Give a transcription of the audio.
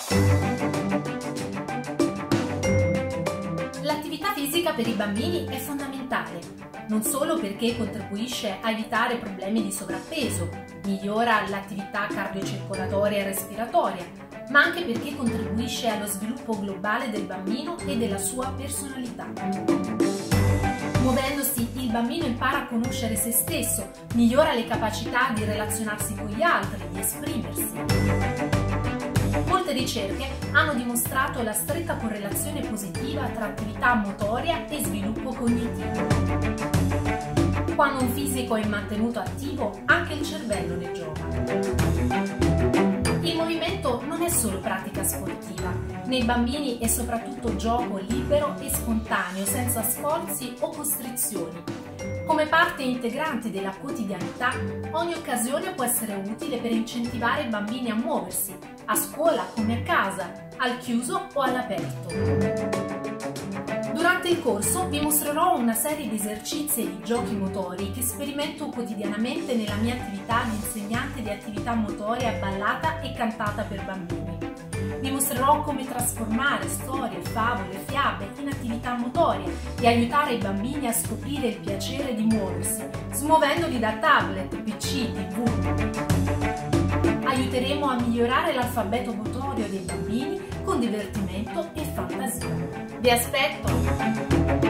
L'attività fisica per i bambini è fondamentale, non solo perché contribuisce a evitare problemi di sovrappeso, migliora l'attività cardiocircolatoria e respiratoria, ma anche perché contribuisce allo sviluppo globale del bambino e della sua personalità. Muovendosi, il bambino impara a conoscere se stesso, migliora le capacità di relazionarsi con gli altri, di esprimersi. Molte ricerche hanno dimostrato la stretta correlazione positiva tra attività motoria e sviluppo cognitivo. Quando un fisico è mantenuto attivo, anche il cervello ne gioca. Il movimento non è solo pratica sportiva, nei bambini è soprattutto gioco libero e spontaneo, senza sforzi o costrizioni. Come parte integrante della quotidianità, ogni occasione può essere utile per incentivare i bambini a muoversi, a scuola come a casa, al chiuso o all'aperto. Durante il corso vi mostrerò una serie di esercizi e di giochi motori che sperimento quotidianamente nella mia attività di insegnante di attività motoria ballata e cantata per bambini. Vi mostrerò come trasformare storie, favole, fiabe in attività motorie e aiutare i bambini a scoprire il piacere di muoversi, smuovendoli da tablet, PC, TV. Aiuteremo a migliorare l'alfabeto motorio dei bambini con divertimento e fantasia. Vi aspetto!